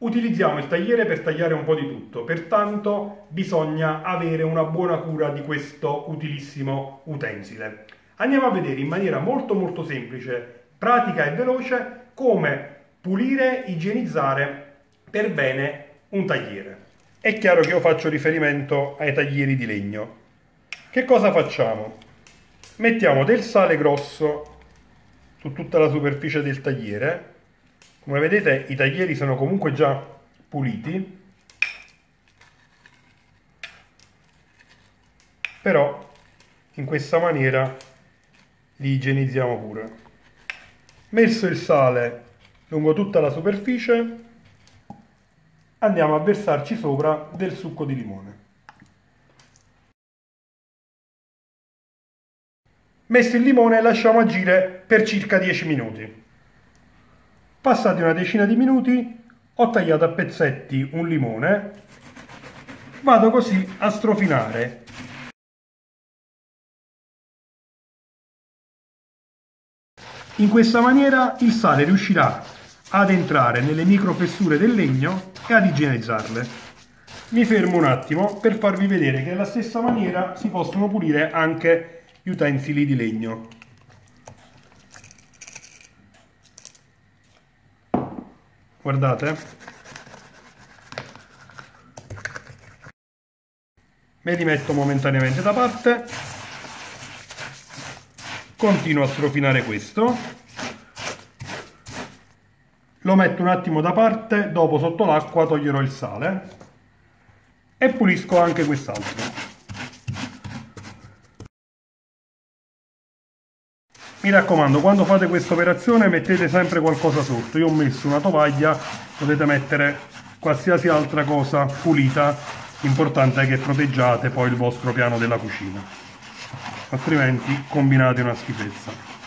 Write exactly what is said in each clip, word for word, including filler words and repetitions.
Utilizziamo il tagliere per tagliare un po' di tutto, pertanto bisogna avere una buona cura di questo utilissimo utensile. Andiamo a vedere in maniera molto molto semplice, pratica e veloce come pulire, igienizzare per bene un tagliere. È chiaro che io faccio riferimento ai taglieri di legno. Che cosa facciamo? Mettiamo del sale grosso su tutta la superficie del tagliere. Come vedete i taglieri sono comunque già puliti, però in questa maniera li igienizziamo pure. Messo il sale lungo tutta la superficie, andiamo a versarci sopra del succo di limone. Messo il limone lasciamo agire per circa dieci minuti. Passati una decina di minuti ho tagliato a pezzetti un limone, vado così a strofinare. In questa maniera il sale riuscirà ad entrare nelle microfessure del legno e ad igienizzarle. Mi fermo un attimo per farvi vedere che alla stessa maniera si possono pulire anche gli utensili di legno. Guardate, me li metto momentaneamente da parte, continuo a strofinare questo, lo metto un attimo da parte, dopo sotto l'acqua toglierò il sale e pulisco anche quest'altro. Mi raccomando, quando fate questa operazione mettete sempre qualcosa sotto. Io ho messo una tovaglia, potete mettere qualsiasi altra cosa pulita, l'importante è che proteggiate poi il vostro piano della cucina, altrimenti combinate una schifezza.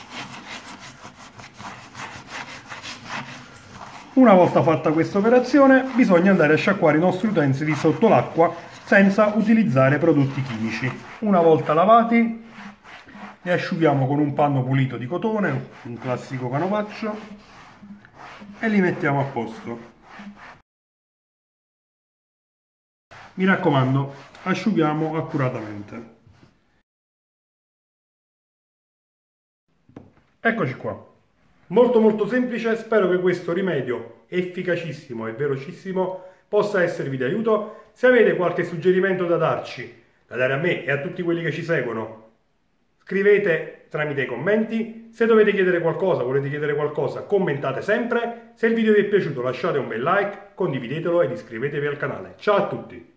Una volta fatta questa operazione bisogna andare a sciacquare i nostri utensili sotto l'acqua senza utilizzare prodotti chimici. Una volta lavati li asciughiamo con un panno pulito di cotone, un classico canovaccio, e li mettiamo a posto. Mi raccomando, asciughiamo accuratamente. Eccoci qua. Molto molto semplice, spero che questo rimedio efficacissimo e velocissimo possa esservi di aiuto. Se avete qualche suggerimento da darci, da dare a me e a tutti quelli che ci seguono, scrivete tramite i commenti. Se dovete chiedere qualcosa, volete chiedere qualcosa, commentate sempre. Se il video vi è piaciuto lasciate un bel like, condividetelo ed iscrivetevi al canale. Ciao a tutti!